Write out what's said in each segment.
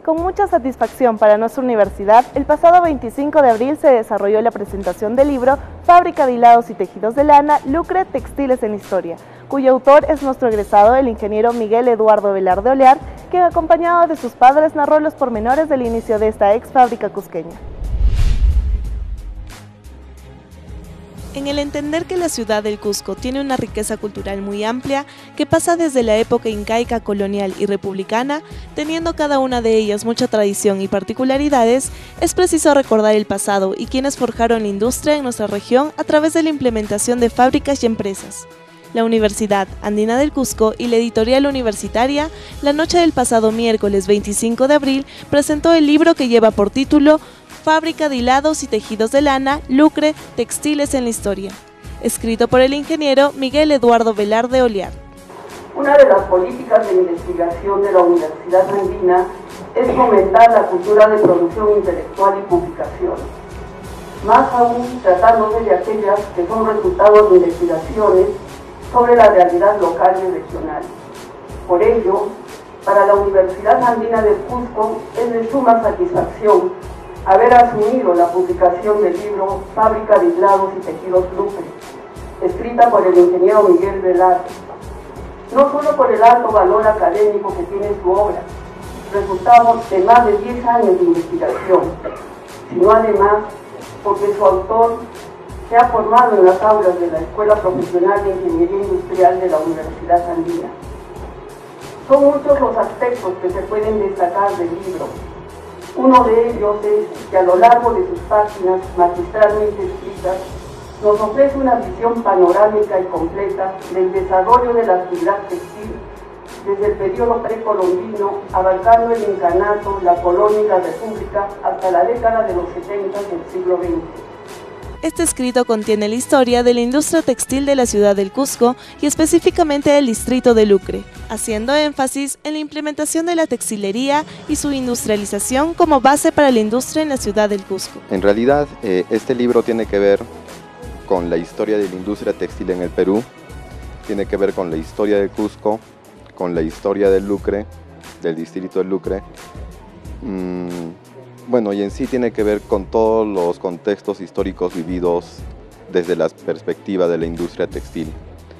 Con mucha satisfacción para nuestra universidad, el pasado 25 de abril se desarrolló la presentación del libro Fábrica de hilados y tejidos de lana, Lucre, textiles en la historia, cuyo autor es nuestro egresado, el ingeniero Miguel Eduardo Velarde Olear, quien acompañado de sus padres narró los pormenores del inicio de esta ex fábrica cusqueña. En el entender que la ciudad del Cusco tiene una riqueza cultural muy amplia, que pasa desde la época incaica, colonial y republicana, teniendo cada una de ellas mucha tradición y particularidades, es preciso recordar el pasado y quienes forjaron la industria en nuestra región a través de la implementación de fábricas y empresas. La Universidad Andina del Cusco y la editorial universitaria, la noche del pasado miércoles 25 de abril, presentó el libro que lleva por título Fábrica de hilados y tejidos de lana, Lucre, textiles en la historia, escrito por el ingeniero Miguel Eduardo Velarde Olear. Una de las políticas de investigación de la Universidad Andina es fomentar la cultura de producción intelectual y publicación, más aún tratándose de aquellas que son resultados de investigaciones sobre la realidad local y regional. Por ello, para la Universidad Andina del Cusco es de suma satisfacción haber asumido la publicación del libro Fábrica de hilados y tejidos Lucre, escrita por el ingeniero Miguel Velarde, no solo por el alto valor académico que tiene su obra, resultado de más de 10 años de investigación, sino además porque su autor se ha formado en las aulas de la Escuela Profesional de Ingeniería Industrial de la Universidad Andina. Son muchos los aspectos que se pueden destacar del libro. Uno de ellos es que a lo largo de sus páginas magistralmente escritas nos ofrece una visión panorámica y completa del desarrollo de la actividad textil desde el periodo precolombino, abarcando el incanato, la colonia y la república hasta la década de los 70 del siglo XX. Este escrito contiene la historia de la industria textil de la ciudad del Cusco y específicamente del distrito de Lucre, haciendo énfasis en la implementación de la textilería y su industrialización como base para la industria en la ciudad del Cusco. En realidad, este libro tiene que ver con la historia de la industria textil en el Perú, tiene que ver con la historia de Cusco, con la historia del Lucre, del distrito del Lucre. Bueno, y en sí tiene que ver con todos los contextos históricos vividos desde la perspectiva de la industria textil.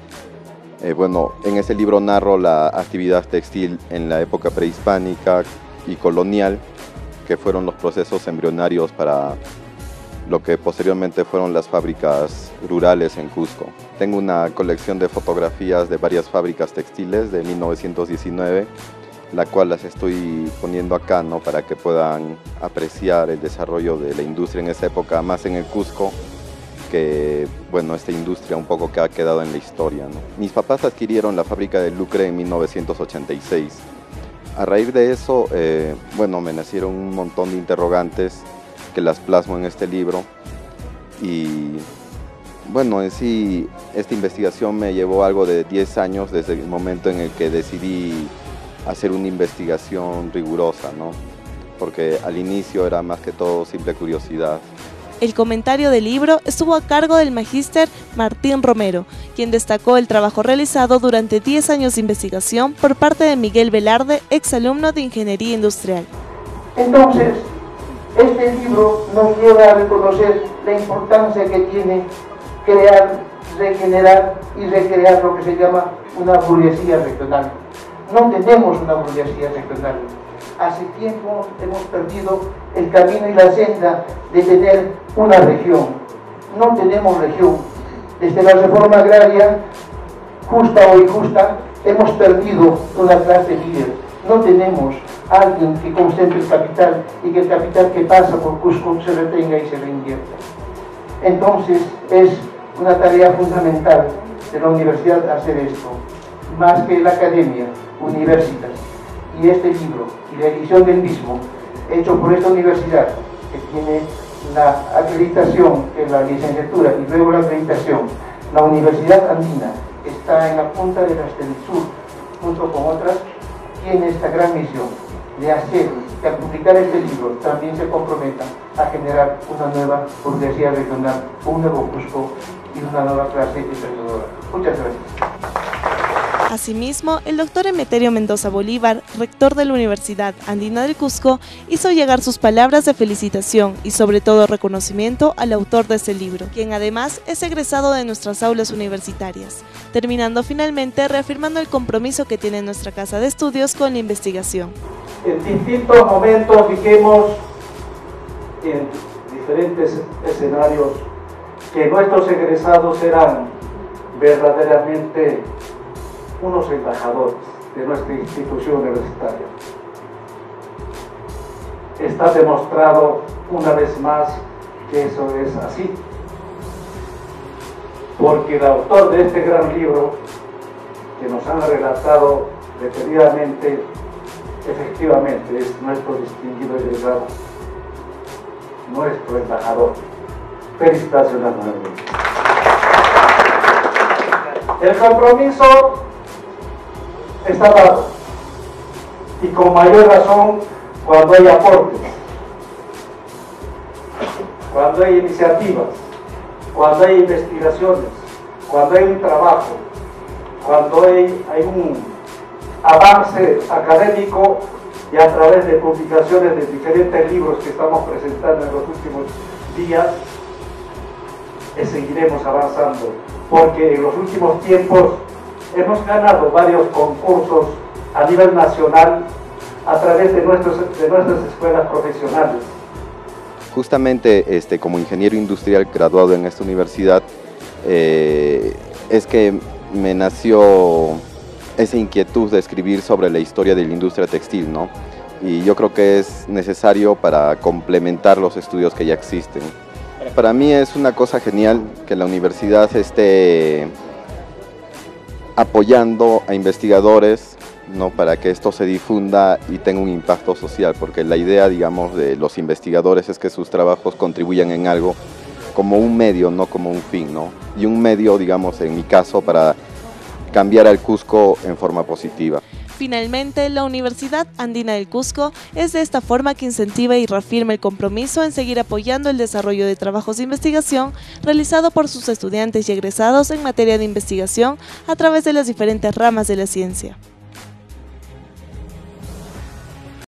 Bueno, en ese libro narro la actividad textil en la época prehispánica y colonial, que fueron los procesos embrionarios para lo que posteriormente fueron las fábricas rurales en Cusco. Tengo una colección de fotografías de varias fábricas textiles de 1919, la cual las estoy poniendo acá, ¿no?, para que puedan apreciar el desarrollo de la industria en esa época, más en el Cusco, que bueno, esta industria un poco que ha quedado en la historia, ¿no? Mis papás adquirieron la fábrica de Lucre en 1986. A raíz de eso, bueno, me nacieron un montón de interrogantes que las plasmo en este libro y bueno, en sí esta investigación me llevó algo de 10 años desde el momento en el que decidí hacer una investigación rigurosa, ¿no? Porque al inicio era más que todo simple curiosidad. El comentario del libro estuvo a cargo del magíster Martín Romero, quien destacó el trabajo realizado durante 10 años de investigación por parte de Miguel Velarde, exalumno de Ingeniería Industrial. Entonces, este libro nos lleva a reconocer la importancia que tiene crear, regenerar y recrear lo que se llama una burguesía regional. No tenemos una burguesía regional. Hace tiempo hemos perdido el camino y la senda de tener una región. No tenemos región. Desde la reforma agraria, justa o injusta, hemos perdido una clase líder. No tenemos alguien que concentre el capital y que el capital que pasa por Cusco se retenga y se reinvierta. Entonces es una tarea fundamental de la universidad hacer esto, más que la academia, universitas. Y este libro y la edición del mismo, hecho por esta universidad, que tiene la acreditación, que es la licenciatura y luego la acreditación, la Universidad Andina está en la punta del sur, junto con otras, tiene esta gran misión de hacer que al publicar este libro también se comprometa a generar una nueva burguesía regional, un nuevo Cusco y una nueva clase emprendedora. Muchas gracias. Asimismo, el doctor Emeterio Mendoza Bolívar, rector de la Universidad Andina del Cusco, hizo llegar sus palabras de felicitación y sobre todo reconocimiento al autor de este libro, quien además es egresado de nuestras aulas universitarias, terminando finalmente reafirmando el compromiso que tiene nuestra casa de estudios con la investigación. En distintos momentos dijimos en diferentes escenarios que nuestros egresados eran verdaderamente unos embajadores de nuestra institución universitaria. Está demostrado una vez más que eso es así, porque el autor de este gran libro que nos han relatado detenidamente, efectivamente es nuestro distinguido egresado, nuestro embajador. Felicitaciones nuevamente. El compromiso está dado, y con mayor razón cuando hay aportes, cuando hay iniciativas, cuando hay investigaciones, cuando hay un trabajo, cuando hay un avance académico, y a través de publicaciones de diferentes libros que estamos presentando en los últimos días, seguiremos avanzando, porque en los últimos tiempos hemos ganado varios concursos a nivel nacional a través de nuestras escuelas profesionales. Justamente como ingeniero industrial graduado en esta universidad, es que me nació esa inquietud de escribir sobre la historia de la industria textil, ¿no? Y yo creo que es necesario para complementar los estudios que ya existen. Para mí es una cosa genial que la universidad esté apoyando a investigadores, ¿no? Para que esto se difunda y tenga un impacto social, porque la idea, digamos, de los investigadores es que sus trabajos contribuyan en algo como un medio, no como un fin, ¿no? Y un medio, digamos, en mi caso, para cambiar al Cusco en forma positiva. Finalmente, la Universidad Andina del Cusco es de esta forma que incentiva y reafirma el compromiso en seguir apoyando el desarrollo de trabajos de investigación realizado por sus estudiantes y egresados en materia de investigación a través de las diferentes ramas de la ciencia.